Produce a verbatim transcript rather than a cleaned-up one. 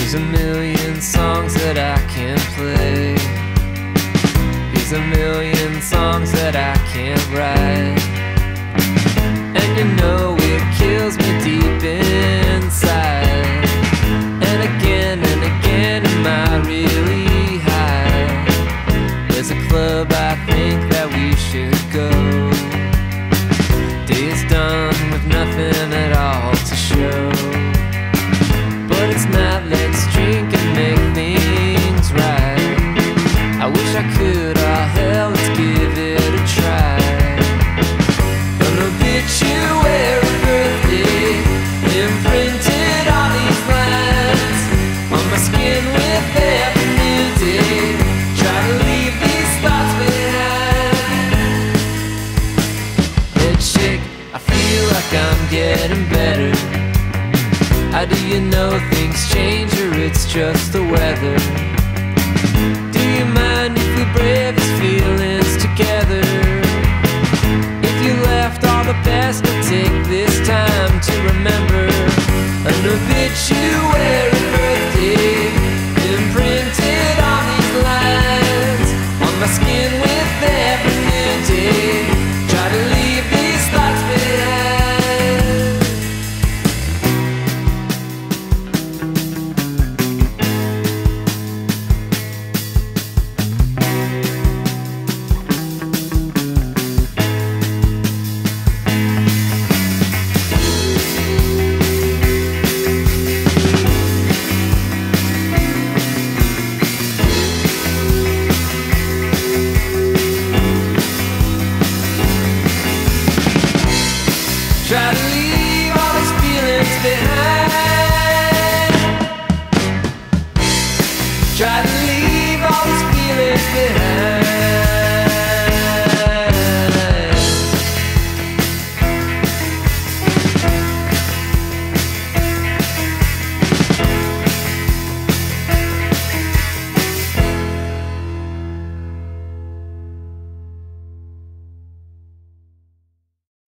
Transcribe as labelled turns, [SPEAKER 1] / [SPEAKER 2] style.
[SPEAKER 1] There's a million songs that I can't play. There's a million songs that I can't write. And you know it kills me deep inside. And again and again, am I really high? There's a club I think that we should go. Day is done with nothing at all to show. But it's not, let's drink and make things right. I wish I could, oh hell, let's give it a try. An obituary birthday imprinted on these lines, on my skin with every new day. Try to leave these thoughts behind. Head shake, I feel like I'm getting better. How do you know things change or it's just the weather? Do you mind if we brave these feelings together? If you left all the best, I'll take this time to remember an obituary.